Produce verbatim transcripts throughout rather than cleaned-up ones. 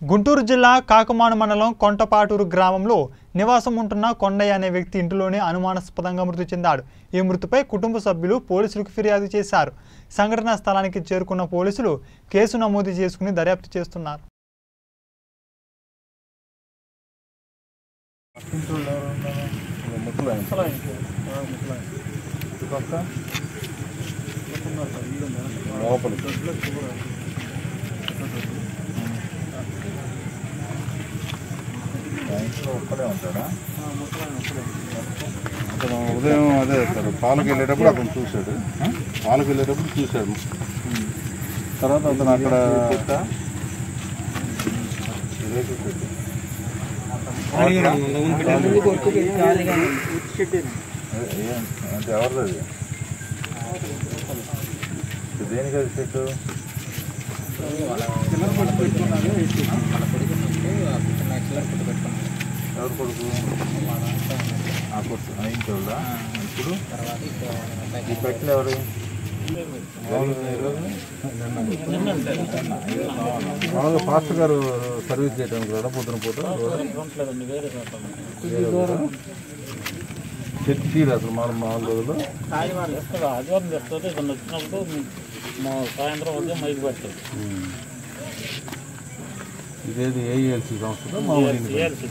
గుంటూరు జిల్లా కాకమాను మండలం కొంటపాటూరు గ్రామంలో నివాసం ఉంటున్న కొండయ్య అనే వ్యక్తి ఇంటిలోనే అనుమానాస్పదంగా మృతి చెందాడు. ఈ మృతిపై కుటుంబ సభ్యులు పోలీసులకు ఫిర్యాదు చేశారు. సంఘటనా స్థలానికి చేరుకున్న పోలీసులు కేసు నమోదు చేసుకుని దర్యాప్తు చేస్తున్నారు. ఉదయం అదే సార్ పాలకు వెళ్ళేటప్పుడు అతను చూశాడు పాలకు వెళ్ళేటప్పుడు చూశాడు తర్వాత అతను అక్కడ అంటే ఎవరిది దేనికి అది చెట్టు ఎవరు కొడుకు ఆ కొడుకు అయిందా ఇప్పుడు ఈ పెట్టలు ఎవరు ఫాస్ట్ గారు సర్వీస్ చేయడానికి కూడా పొద్దున పూట చర్చి అసలు మన నాలుగు రోజులు ఆదివారం తెస్తుంది ఇతను వచ్చినప్పుడు మా సాయంత్రం ఉదయం మైకి పెడతాడు. ఇదేది ఏఎల్సీ సంస్థ మామూలు ఏఎల్సీ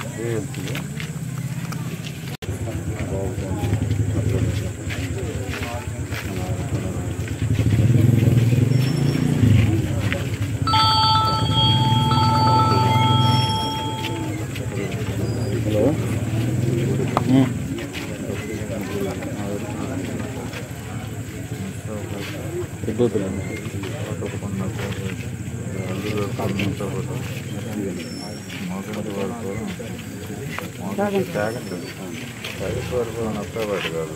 హలో పెద్దోతులండి మోకంటి వరకు మోకంటి తాగండి తాగంటి వరకు నొప్పేవాడు కాదు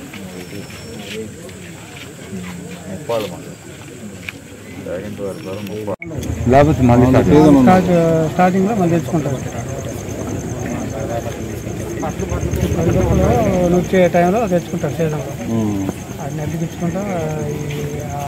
ముప్పాళ్ళు మాట తాగంటి వరకు ముప్పాళ్ళు లేకపోతే మళ్ళీ స్టార్టింగ్లో మళ్ళీ తెచ్చుకుంటారు. వచ్చే టైంలో తెచ్చుకుంటారు సీజన్లో అది నెల్లి తెచ్చుకుంటా.